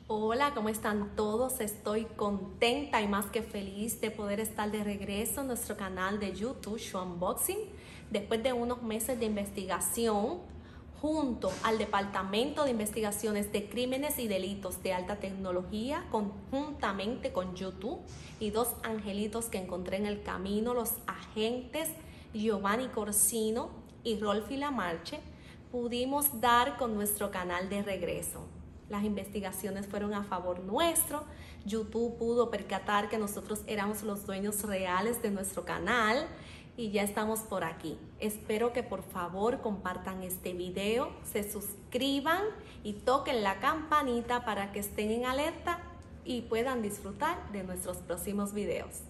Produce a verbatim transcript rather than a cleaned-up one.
Hola, ¿cómo están todos? Estoy contenta y más que feliz de poder estar de regreso en nuestro canal de YouTube, Show Unboxing, después de unos meses de investigación junto al Departamento de Investigaciones de Crímenes y Delitos de Alta Tecnología, conjuntamente con YouTube y dos angelitos que encontré en el camino, los agentes Giovanni Corsino y Rolfi Lamarche, pudimos dar con nuestro canal de regreso. Las investigaciones fueron a favor nuestro. YouTube pudo percatar que nosotros éramos los dueños reales de nuestro canal y ya estamos por aquí. Espero que por favor compartan este video, se suscriban y toquen la campanita para que estén en alerta y puedan disfrutar de nuestros próximos videos.